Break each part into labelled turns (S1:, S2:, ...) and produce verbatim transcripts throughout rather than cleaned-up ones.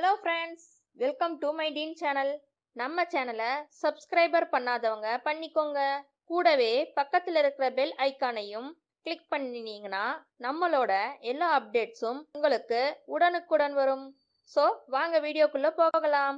S1: Hello friends, welcome to my Dean channel. நம்ம சேனலை subscriber பண்ணாதவங்க பண்ணிக்கோங்க. கூடவே பக்கத்தில் இருக்கிற பெல் ஐக்கானையும் கிளிக் பண்ணினீங்கன்னா நம்மளோட எல்லா அப்டேட்ஸும் உங்களுக்கு உடனுக்குடன் வரும். ஸோ வாங்க வீடியோக்குள்ள போகலாம்.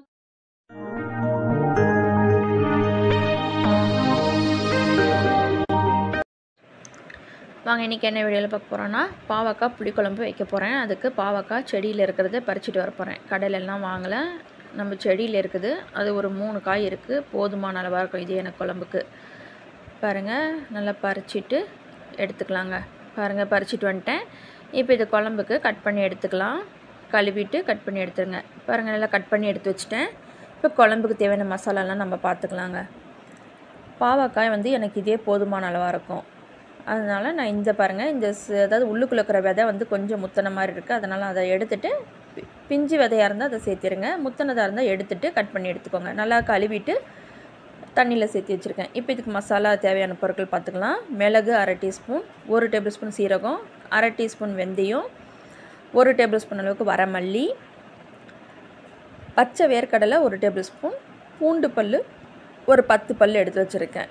S1: வாங்க இன்றைக்கி என்ன வீடியோவில் பார்க்க போகிறோன்னா பாவக்காய் புளிக்குழம்பு வைக்க போகிறேன். அதுக்கு பாவக்காய் செடியில் இருக்கிறத பறிச்சுட்டு வர போகிறேன். கடையிலெல்லாம் வாங்கலை, நம்ம செடியில் இருக்குது. அது ஒரு மூணு காய் இருக்குது, போதுமான அளவாக இருக்கும் இது எனக்கு குழம்புக்கு. பாருங்கள், நல்லா பறிச்சிட்டு எடுத்துக்கலாங்க. பாருங்கள், பறிச்சிட்டு வந்துட்டேன். இப்போ இது குழம்புக்கு கட் பண்ணி எடுத்துக்கலாம். கழுவிட்டு கட் பண்ணி எடுத்துருங்க. பாருங்கள், நல்லா கட் பண்ணி எடுத்து வச்சுட்டேன். இப்போ குழம்புக்கு தேவையான மசாலாலாம் நம்ம பார்த்துக்கலாங்க. பாவக்காய் வந்து எனக்கு இதே போதுமான அளவாக இருக்கும். அதனால் நான் இந்த பாருங்கள், இந்த அதாவது உள்ளுக்குள்ளே இருக்கிற விதை வந்து கொஞ்சம் முத்தின மாதிரி இருக்குது. அதனால் அதை எடுத்துகிட்டு, பிஞ்சு விதையாக இருந்தால் அதை சேர்த்திருங்க, முத்தினதாக இருந்தால் எடுத்துகிட்டு கட் பண்ணி எடுத்துக்கோங்க. நல்லா கழுவிட்டு தண்ணியில் சேர்த்து வச்சுருக்கேன். இப்போ இதுக்கு மசாலா தேவையான பொருட்கள் பார்த்துக்கலாம். மிளகு அரை டீஸ்பூன், ஒரு டேபிள் ஸ்பூன் சீரகம், அரை டீஸ்பூன் வெந்தயம், ஒரு டேபிள் ஸ்பூன் அளவுக்கு வரமல்லி, பச்சை வேர்க்கடலை ஒரு டேபிள் ஸ்பூன், பூண்டு பல் ஒரு பத்து பல் எடுத்து வச்சுருக்கேன்.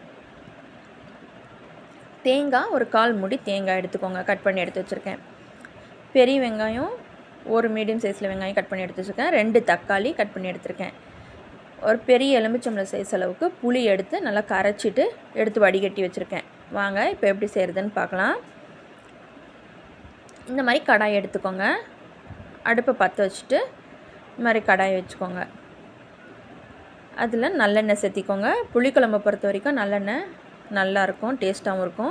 S1: தேங்காய் ஒரு கால் மூடி தேங்காய் எடுத்துக்கோங்க, கட் பண்ணி எடுத்து வச்சுருக்கேன். பெரிய வெங்காயம் ஒரு மீடியம் சைஸில் வெங்காயம் கட் பண்ணி எடுத்து வச்சுருக்கேன். ரெண்டு தக்காளி கட் பண்ணி எடுத்துருக்கேன். ஒரு பெரிய எலுமிச்சம்பழம் சைஸ் அளவுக்கு புளி எடுத்து நல்லா கரைச்சிட்டு எடுத்து வடிகட்டி வச்சுருக்கேன். வாங்க இப்போ எப்படி செய்கிறதுன்னு பார்க்கலாம். இந்த மாதிரி கடாய் எடுத்துக்கோங்க. அடுப்பை பற்ற வச்சுட்டு இந்த மாதிரி கடாயை வச்சுக்கோங்க. அதில் நல்லெண்ணெய் சேர்த்திக்கோங்க. புளிக்குழம்பை பொறுத்த வரைக்கும் நல்லெண்ணெய் நல்லாயிருக்கும், டேஸ்ட்டாகவும் இருக்கும்.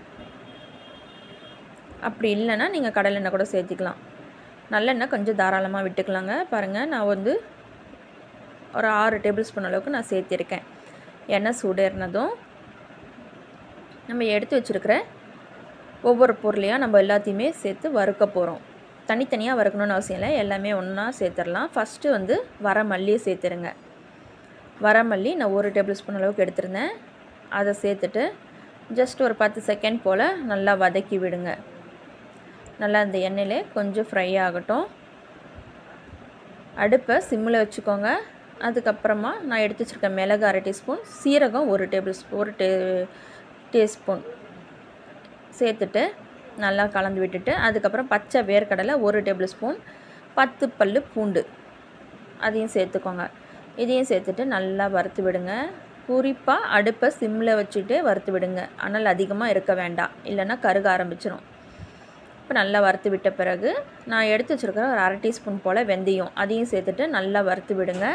S1: அப்படி இல்லைன்னா நீங்கள் கடலெண்ணெய் கூட சேர்த்திக்கலாம். நல்லெண்ணெய் கொஞ்சம் தாராளமாக விட்டுக்கலாங்க. பாருங்கள், நான் வந்து ஒரு ஆறு டேபிள் ஸ்பூன் அளவுக்கு நான் சேர்த்திருக்கேன். எண்ணெய் சூடேறினதும் நம்ம எடுத்து வச்சுருக்கிற ஒவ்வொரு பொருளையாக நம்ம எல்லாத்தையுமே சேர்த்து வறுக்க போகிறோம். தனித்தனியாக வறுக்கணுன்னு அவசியம் இல்லை, எல்லாமே ஒன்றா சேர்த்துடலாம். ஃபஸ்ட்டு வந்து வரமல்லியை சேர்த்துருங்க. வரமல்லி நான் ஒரு டேபிள் ஸ்பூன் அளவுக்கு எடுத்துருந்தேன். அதை சேர்த்துட்டு ஜஸ்ட் ஒரு பத்து செகண்ட் போல் நல்லா வதக்கி விடுங்க. நல்லா அந்த எண்ணெயிலே கொஞ்சம் ஃப்ரை ஆகட்டும். அடுப்பை சிம்மில் வச்சுக்கோங்க. அதுக்கப்புறமா நான் எடுத்து வச்சுருக்கேன் மிளகு அரை டீஸ்பூன், சீரகம் ஒரு டேபிள் ஸ்பூன் ஒரு டே டீஸ்பூன் சேர்த்துட்டு நல்லா கலந்து விட்டுட்டு, அதுக்கப்புறம் பச்சை வேர்க்கடலை ஒரு டேபிள் ஸ்பூன், பத்து பல் பூண்டு அதையும் சேர்த்துக்கோங்க. இதையும் சேர்த்துட்டு நல்லா வறுத்து விடுங்க. குறிப்பாக அடுப்பை சிம்மில் வச்சுட்டு வறுத்து விடுங்க. ஆனால் அதிகமாக இருக்க வேண்டாம், இல்லைன்னா கருக ஆரம்பிச்சிடும். இப்போ நல்லா வறுத்து விட்ட பிறகு நான் எடுத்து வச்சுருக்கிற ஒரு அரை டீஸ்பூன் போல் வெந்தயம் அதையும் சேர்த்துட்டு நல்லா வறுத்து விடுங்க.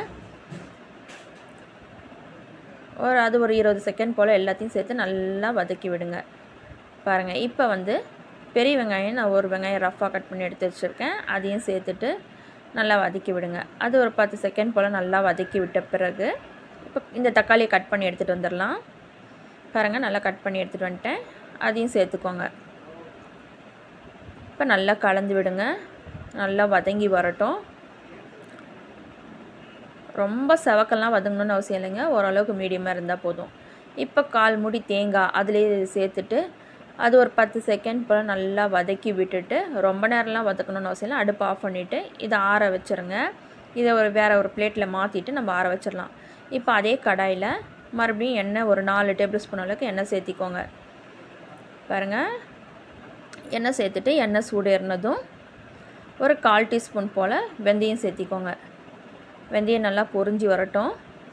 S1: ஒரு அது ஒரு இருபது செகண்ட் போல் எல்லாத்தையும் சேர்த்து நல்லா வதக்கி விடுங்க. பாருங்கள், இப்போ வந்து பெரிய வெங்காயம் நான் ஒரு வெங்காயம் ரஃப்பாக கட் பண்ணி எடுத்து வச்சுருக்கேன். அதையும் சேர்த்துட்டு நல்லா வதக்கி விடுங்க. அது ஒரு பத்து செகண்ட் போல் நல்லா வதக்கி விட்ட பிறகு இப்போ இந்த தக்காளியை கட் பண்ணி எடுத்துகிட்டு வந்துடலாம். பாருங்கள், நல்லா கட் பண்ணி எடுத்துகிட்டு வந்துட்டேன். அதையும் சேர்த்துக்கோங்க. இப்போ நல்லா கலந்து விடுங்க. நல்லா வதங்கி வரட்டும். ரொம்ப செவக்கெல்லாம் வதங்கணுன்னு அவசியம் இல்லைங்க, ஓரளவுக்கு மீடியமாக இருந்தால் போதும். இப்போ கால் மூடி தேங்காய் அதிலே சேர்த்துட்டு அது ஒரு பத்து செகண்ட் போல் நல்லா வதக்கி விட்டுட்டு, ரொம்ப நேரம்லாம் வதக்கணுன்னு அவசியம் இல்லை. அடுப்பு ஆஃப் பண்ணிவிட்டு இதை ஆற வச்சுருங்க. இதை ஒரு வேறு ஒரு பிளேட்டில் மாற்றிட்டு நம்ம ஆற வச்சிடலாம். இப்போ அதே கடாயில் மறுபடியும் எண்ணெய் ஒரு நாலு டேபிள் ஸ்பூன் அளவுக்கு எண்ணெய் சேர்த்திக்கோங்க. பாருங்கள், எண்ணெய் சேர்த்துட்டு எண்ணெய் சூடேறினதும் ஒரு கால் டீஸ்பூன் போல் வெந்தயம் சேர்த்திக்கோங்க. வெந்தயம் நல்லா பொரிஞ்சு வரட்டும்.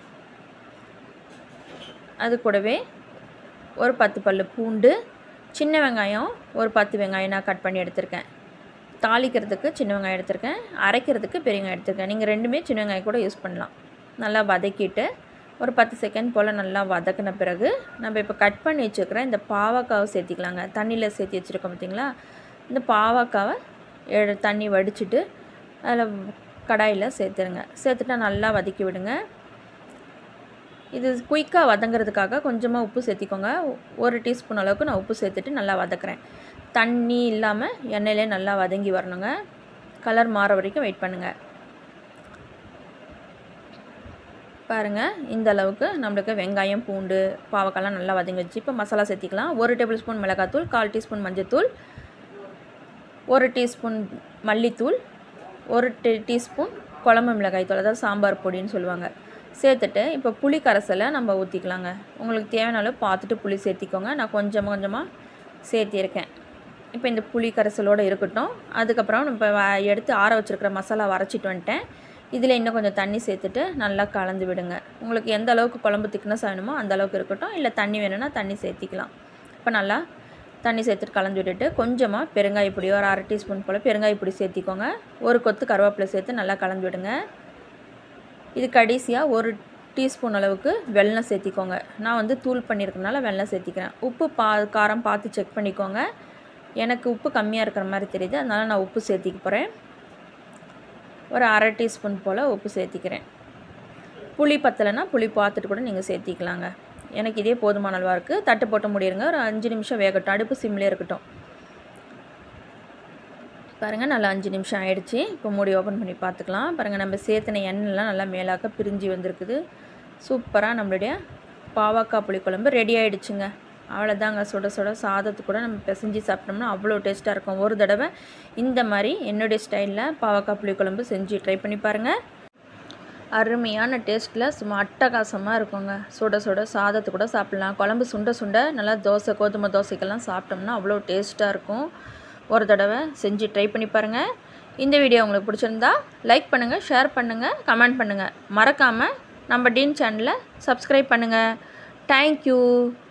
S1: அது கூடவே ஒரு பத்து பல் பூண்டு, சின்ன வெங்காயம் ஒரு பத்து வெங்காயம் நான் கட் பண்ணி எடுத்திருக்கேன். தாளிக்கிறதுக்கு சின்ன வெங்காயம் எடுத்திருக்கேன், அரைக்கிறதுக்கு பெரிய வெங்காயம் எடுத்திருக்கேன். நீங்கள் ரெண்டுமே சின்ன வெங்காயம் கூட யூஸ் பண்ணலாம். நல்லா வதக்கிட்டு ஒரு பத்து செகண்ட் போல் நல்லா வதக்கின பிறகு நம்ம இப்போ கட் பண்ணி வச்சுருக்கிற இந்த பாவக்காவை சேர்த்திக்கலாங்க. தண்ணியில் சேர்த்து வச்சுருக்கோம் பார்த்திங்களா, இந்த பாவக்காவை எடு தண்ணி வடிச்சிட்டு அதில் கடாயில் சேர்த்துருங்க. சேர்த்துட்டா நல்லா வதக்கி விடுங்க. இது குயிக்காக வதங்கிறதுக்காக கொஞ்சமாக உப்பு சேர்த்திக்கோங்க. ஒரு டீஸ்பூன் அளவுக்கு நான் உப்பு சேர்த்துட்டு நல்லா வதக்குறேன். தண்ணி இல்லாமல் எண்ணெயிலே நல்லா வதங்கி வரணுங்க. கலர் மாற வரைக்கும் வெயிட் பண்ணுங்கள். பாருங்கள், இந்த அளவுக்கு நம்மளுக்கு வெங்காயம் பூண்டு பாவக்காய்லாம் நல்லா வதங்கி வச்சு இப்போ மசாலா சேர்த்திக்கலாம். ஒரு டேபிள் ஸ்பூன் மிளகாத்தூள், கால் டீஸ்பூன் மஞ்சத்தூள், ஒரு டீஸ்பூன் மல்லித்தூள், ஒரு டீ டீஸ்பூன் குழம்பு மிளகாய் தூள், அதாவது சாம்பார் பொடின்னு சொல்லுவாங்க, சேர்த்துட்டு இப்போ புளி கரைசலை நம்ம ஊற்றிக்கலாங்க. உங்களுக்கு தேவையான அளவு பார்த்துட்டு புளி சேர்த்திக்கோங்க. நான் கொஞ்சமாக கொஞ்சமாக சேர்த்திருக்கேன். இப்போ இந்த புளி கரைசலோடு இருக்கட்டும். அதுக்கப்புறம் இப்போ எடுத்து ஆற வச்சுருக்கிற மசாலா அரைச்சிட்டு வந்துட்டேன். இதில் இன்னும் கொஞ்சம் தண்ணி சேர்த்துட்டு நல்லா கலந்து விடுங்க. உங்களுக்கு எந்த அளவுக்கு குழம்பு திக்னஸ் வேணுமோ அந்த அளவுக்கு இருக்கட்டும். இல்லை தண்ணி வேணும்னா தண்ணி சேர்த்திக்கலாம். இப்போ நல்லா தண்ணி சேர்த்துட்டு கலந்து விட்டுட்டு கொஞ்சமாக பெருங்காயப்பொடி ஒரு அரை டீஸ்பூன் போல் பெருங்காயப்பொடி சேர்த்திக்கோங்க. ஒரு கொத்து கருவேப்பிலை சேர்த்து நல்லா கலந்து விடுங்க. இது கடைசியாக ஒரு டீஸ்பூன் அளவுக்கு வெல்லம் சேர்த்திக்கோங்க. நான் வந்து தூள் பண்ணியிருக்கனால வெல்லம் சேர்த்திக்கிறேன். உப்பு பா காரம் பார்த்து செக் பண்ணிக்கோங்க. எனக்கு உப்பு கம்மியாக இருக்கிற மாதிரி தெரியுது, அதனால் நான் உப்பு சேர்த்திக்க போகிறேன். ஒரு அரை டீஸ்பூன் போல் உப்பு சேர்த்திக்கிறேன். புளி பத்தலைன்னா புளி பார்த்துட்டு கூட நீங்கள் சேர்த்திக்கலாங்க. எனக்கு இதே போதுமான அளவாக இருக்குது. தட்டு போட்டு முடியிருங்க. ஒரு அஞ்சு நிமிஷம் வேகட்டும். அடுப்பு சிம்லேயே இருக்கட்டும். பாருங்கள், நல்லா அஞ்சு நிமிஷம் ஆகிடுச்சி. இப்போ மூடி ஓப்பன் பண்ணி பார்த்துக்கலாம். பாருங்கள், நம்ம சேர்த்துன எண்ணெய்லாம் நல்லா மேலாக்க பிரிஞ்சு வந்திருக்குது. சூப்பராக நம்மளுடைய பாவக்காய் புளிக்குழம்பு ரெடி ஆகிடுச்சுங்க. அவ்வளோதாங்க. சுட சுட சாதத்துக்கு கூட நம்ம பிசைஞ்சு சாப்பிட்டோம்னா அவ்வளோ டேஸ்ட்டாக இருக்கும். ஒரு தடவை இந்த மாதிரி என்னுடைய ஸ்டைலில் பாவக்காய் புளிக்குழம்பு செஞ்சு ட்ரை பண்ணி பாருங்கள். அருமையான டேஸ்ட்டில் சும்மா அட்டகாசமாக இருக்குங்க. சுட சுட சாதத்து கூட சாப்பிட்லாம். குழம்பு சுண்ட சுண்ட நல்லா தோசை கோதுமை தோசைக்கெல்லாம் சாப்பிட்டோம்னா அவ்வளோ டேஸ்ட்டாக இருக்கும். ஒரு தடவை செஞ்சு ட்ரை பண்ணி பாருங்கள். இந்த வீடியோ உங்களுக்கு பிடிச்சிருந்தா லைக் பண்ணுங்கள், ஷேர் பண்ணுங்கள், கமெண்ட் பண்ணுங்கள். மறக்காமல் நம்ம டீன் சேனலை சப்ஸ்கிரைப் பண்ணுங்கள். தேங்க்யூ.